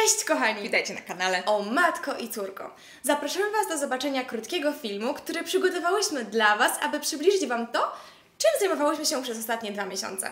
Cześć kochani! Witajcie na kanale O Matko i Córko. Zapraszamy Was do zobaczenia krótkiego filmu, który przygotowałyśmy dla Was, aby przybliżyć Wam to, czym zajmowałyśmy się przez ostatnie 2 miesiące.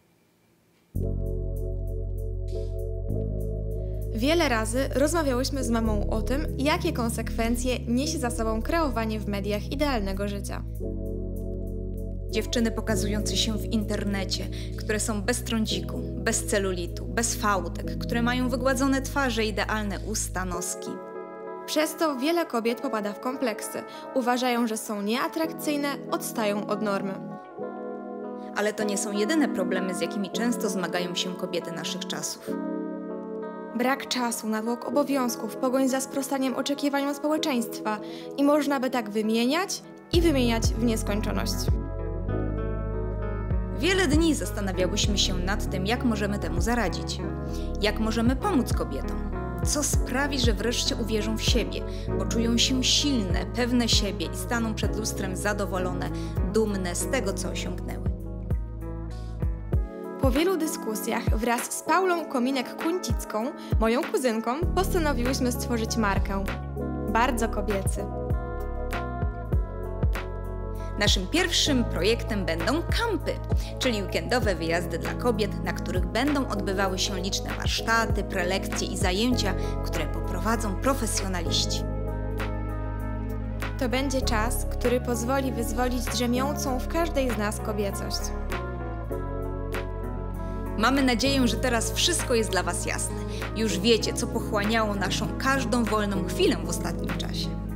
Wiele razy rozmawiałyśmy z mamą o tym, jakie konsekwencje niesie za sobą kreowanie w mediach idealnego życia. Dziewczyny pokazujące się w internecie, które są bez trądziku, bez celulitu, bez fałdek, które mają wygładzone twarze, idealne usta, noski. Przez to wiele kobiet popada w kompleksy. Uważają, że są nieatrakcyjne, odstają od normy. Ale to nie są jedyne problemy, z jakimi często zmagają się kobiety naszych czasów. Brak czasu, natłok obowiązków, pogoń za sprostaniem oczekiwaniom społeczeństwa i można by tak wymieniać i wymieniać w nieskończoność. Wiele dni zastanawiałyśmy się nad tym, jak możemy temu zaradzić. Jak możemy pomóc kobietom. Co sprawi, że wreszcie uwierzą w siebie, poczują się silne, pewne siebie i staną przed lustrem zadowolone, dumne z tego, co osiągnęły. Po wielu dyskusjach wraz z Paulą Kominek-Kuńcicką, moją kuzynką, postanowiłyśmy stworzyć markę Bardzo Kobiecy. Naszym pierwszym projektem będą kampy, czyli weekendowe wyjazdy dla kobiet, na których będą odbywały się liczne warsztaty, prelekcje i zajęcia, które poprowadzą profesjonaliści. To będzie czas, który pozwoli wyzwolić drzemiącą w każdej z nas kobiecość. Mamy nadzieję, że teraz wszystko jest dla Was jasne. Już wiecie, co pochłaniało naszą każdą wolną chwilę w ostatnim czasie.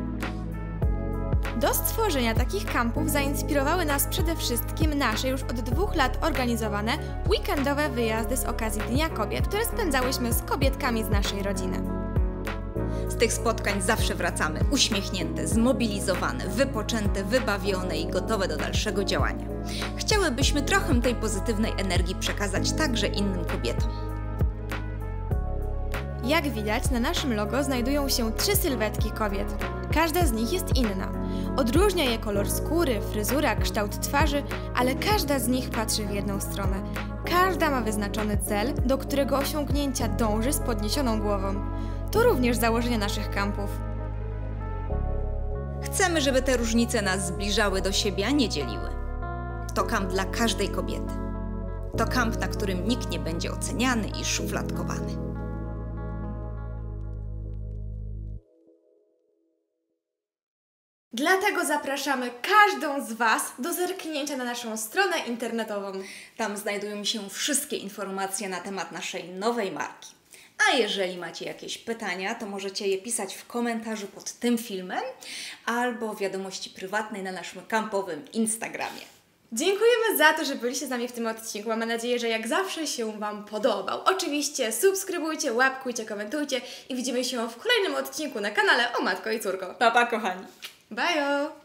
Do stworzenia takich kampów zainspirowały nas przede wszystkim nasze już od 2 lat organizowane weekendowe wyjazdy z okazji Dnia Kobiet, które spędzałyśmy z kobietkami z naszej rodziny. Z tych spotkań zawsze wracamy uśmiechnięte, zmobilizowane, wypoczęte, wybawione i gotowe do dalszego działania. Chciałybyśmy trochę tej pozytywnej energii przekazać także innym kobietom. Jak widać, na naszym logo znajdują się 3 sylwetki kobiet. Każda z nich jest inna. Odróżnia je kolor skóry, fryzura, kształt twarzy, ale każda z nich patrzy w jedną stronę. Każda ma wyznaczony cel, do którego osiągnięcia dąży z podniesioną głową. To również założenie naszych kampów. Chcemy, żeby te różnice nas zbliżały do siebie, a nie dzieliły. To kamp dla każdej kobiety. To kamp, na którym nikt nie będzie oceniany i szufladkowany. Dlatego zapraszamy każdą z Was do zerknięcia na naszą stronę internetową. Tam znajdują się wszystkie informacje na temat naszej nowej marki. A jeżeli macie jakieś pytania, to możecie je pisać w komentarzu pod tym filmem albo w wiadomości prywatnej na naszym kampowym Instagramie. Dziękujemy za to, że byliście z nami w tym odcinku. Mamy nadzieję, że jak zawsze się Wam podobał. Oczywiście subskrybujcie, łapkujcie, komentujcie i widzimy się w kolejnym odcinku na kanale O Matko i Córko. Pa, pa, kochani! Bye!